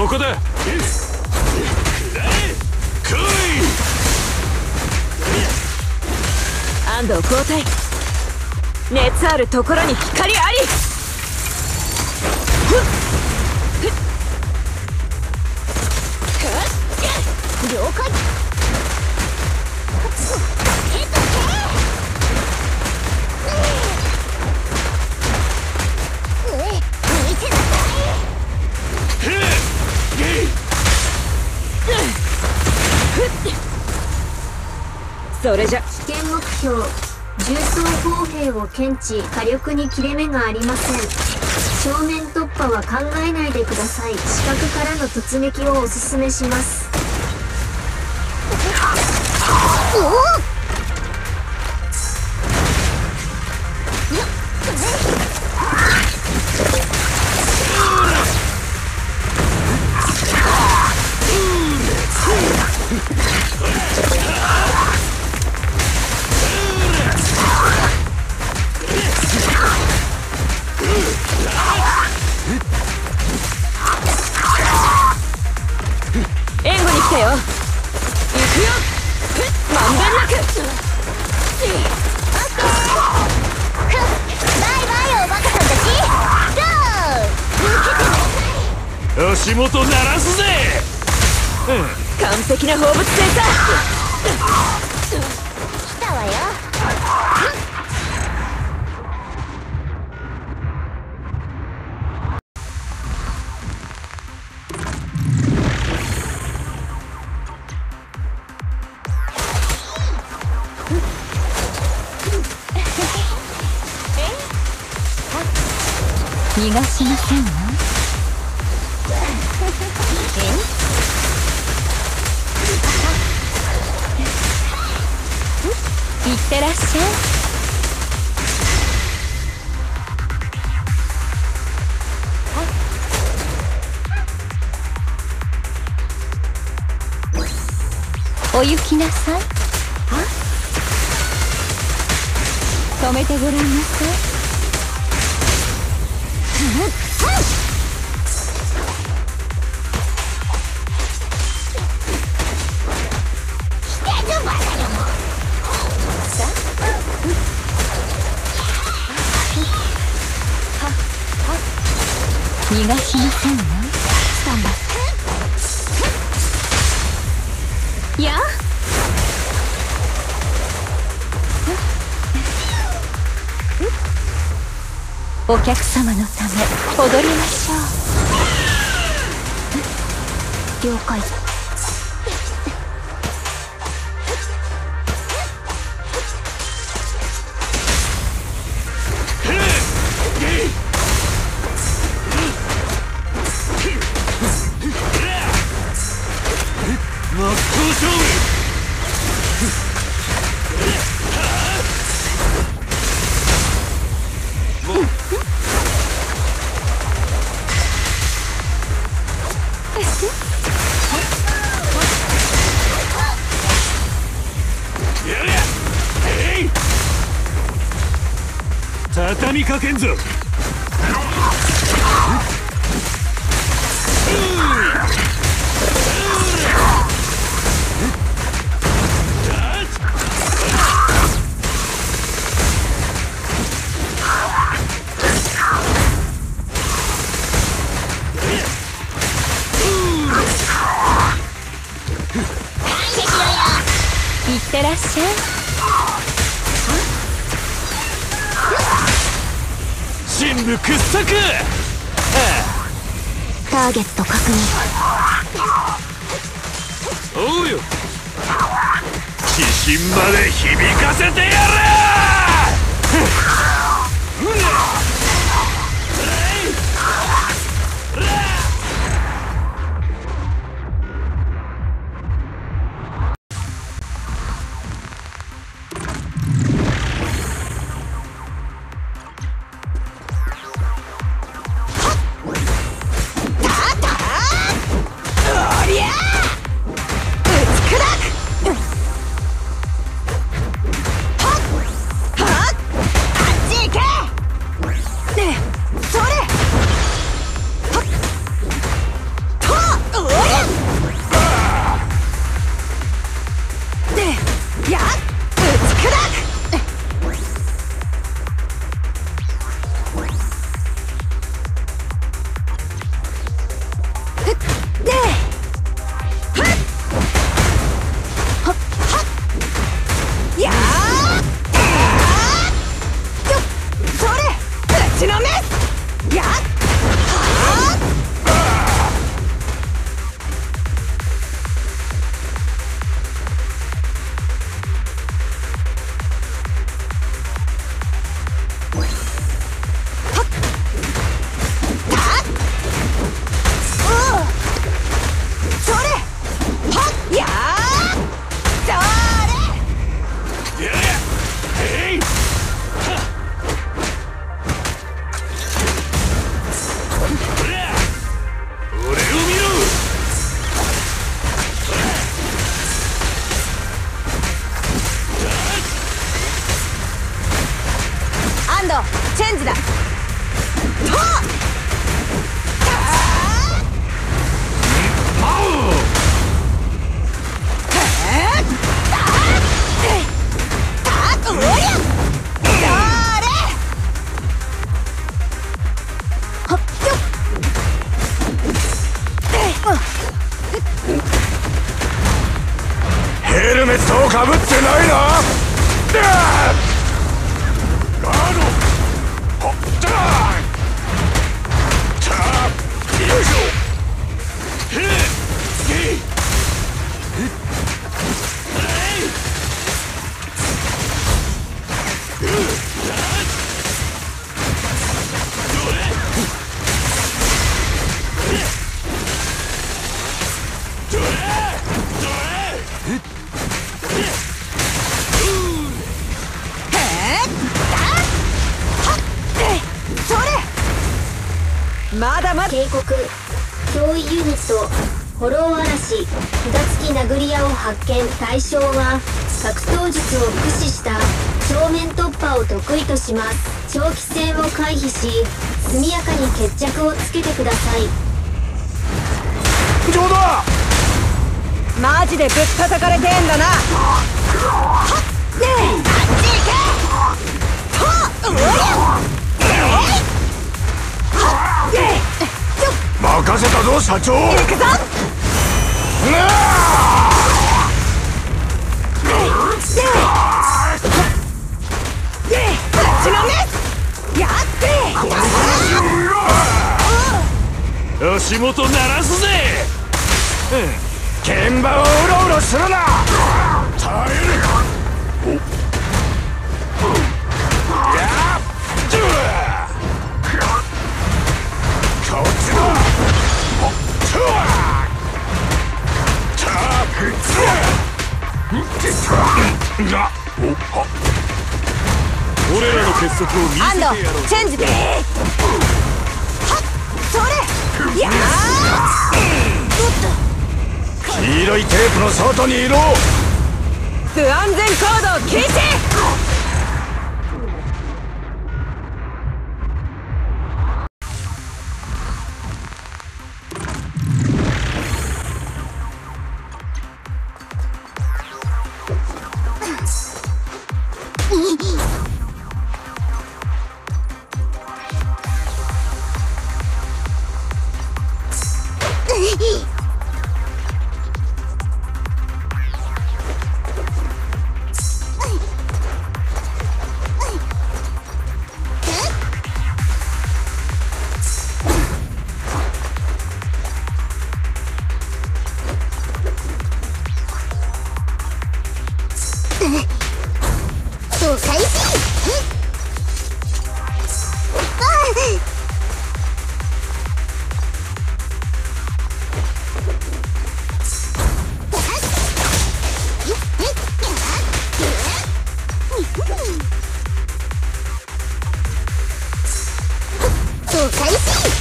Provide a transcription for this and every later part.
こだ。 安藤交代。熱あるところに光あり。 了解。 それじゃ。 危険目標重装砲兵を検知。火力に切れ目がありません。正面突破は考えないでください。死角からの突撃をおすすめします。 援護に来たよ。行くよ。まんべんなく。 バイバイおバカさんたち。ゴー。 足元鳴らすぜ。 完璧な放物線さ。 来たわよ。 逃がしませんわ。いってらっしゃい。お行きなさい。止めてごらんなさい。逃がしませんわ。やあ。お客様のため踊りましょう。了解。 真っ向勝負。畳みかけんぞ。 いってらっしゃい。 深部掘削。 ターゲット確認。 おうよ。鬼神まで響かせてやる。 やっ打ち砕く。でやーそれ打ちのめす。やっチェンジだ。 ヘルメットをかぶってないな。ガードホッターターよいしょ。へっまだまだ。 警告。脅威ユニットフォロー嵐札付き殴り矢を発見。対象は格闘術を駆使した正面突破を得意とします。長期戦を回避し速やかに決着をつけてください。 どうだ。 マジでぶったたかれてんだな。はっねえあっち行け。はっうおや任せたぞ社長。 行くぞ。打ちのめやって足元鳴らすぜ。 現場をうろうろするな。 耐える。こっちだ。俺らの結束を見せてやろう。 チェンジではっそれや黄色いテープの外にいろ。 不安全行動禁止。 そう開始。そう開始。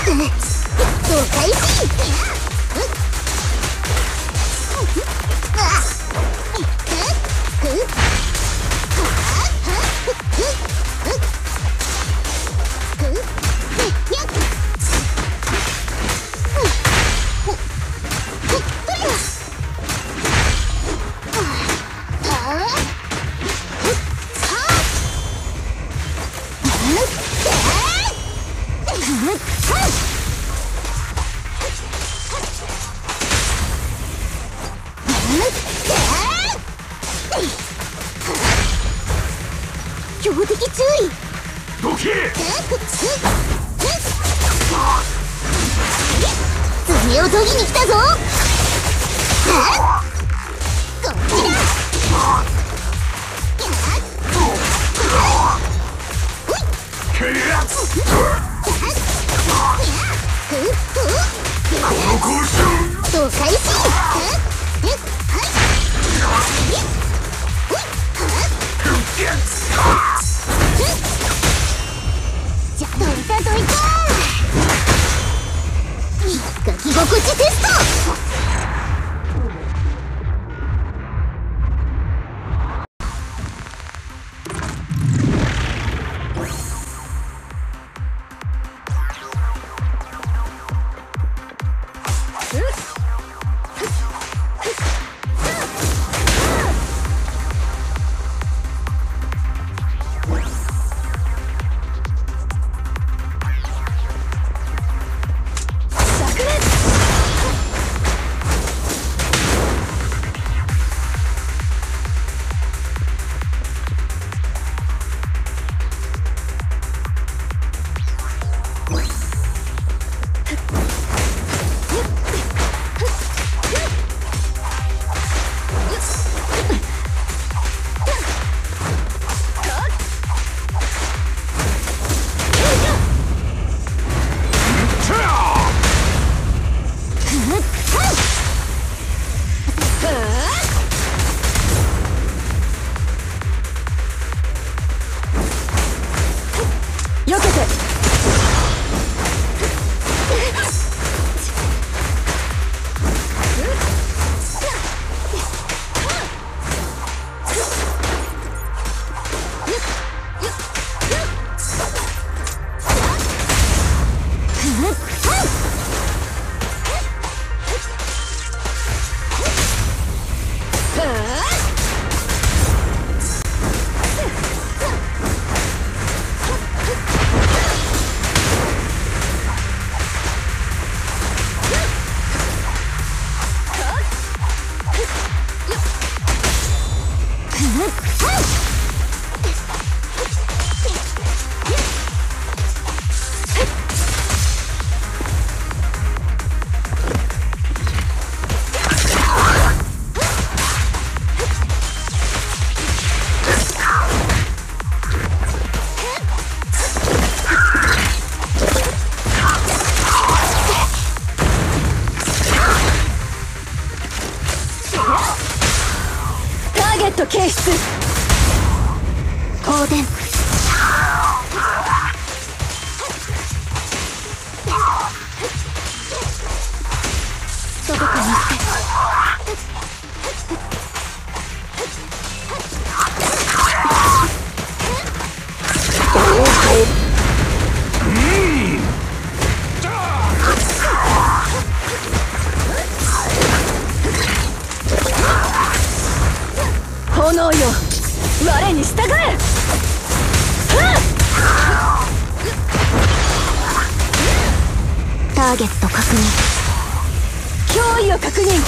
開始。強敵注意。 どけ。 爪を研ぎに来たぞ。こっちだ。そう開始。じゃどいたどいた。書き心地テスト。 避けて。検出。放電。どこかに行って。炎よ、我に従え。ターゲット確認。脅威を確認。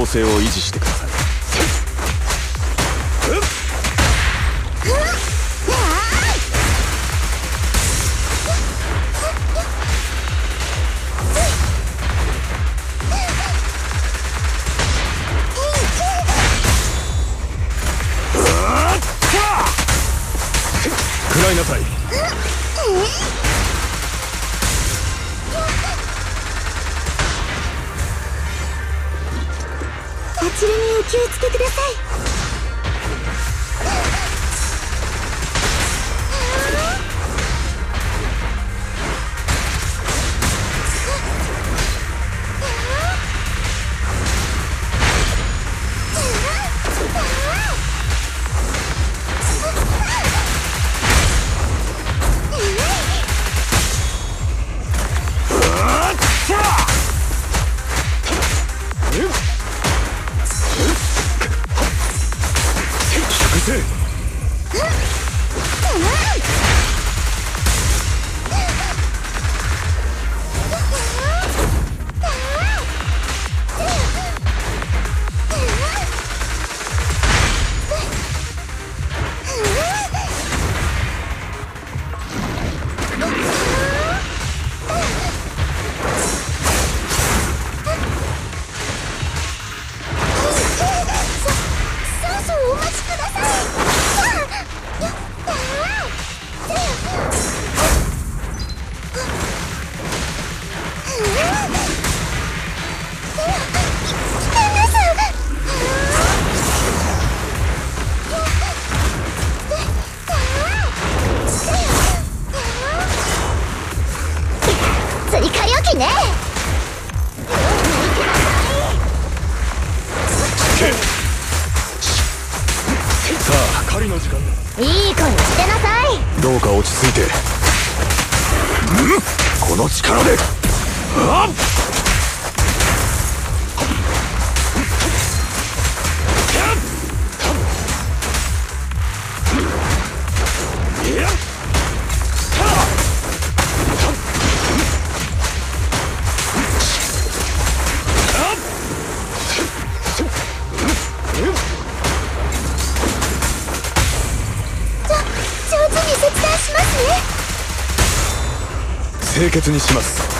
構成を維持してください。食らいなさい。 あちらにお気をつけください。釣り仮置きね。 さあ狩りの時間だ。 いい声してなさい。 どうか落ち着いて。この力であっ上手に切断しますね。 清潔にします。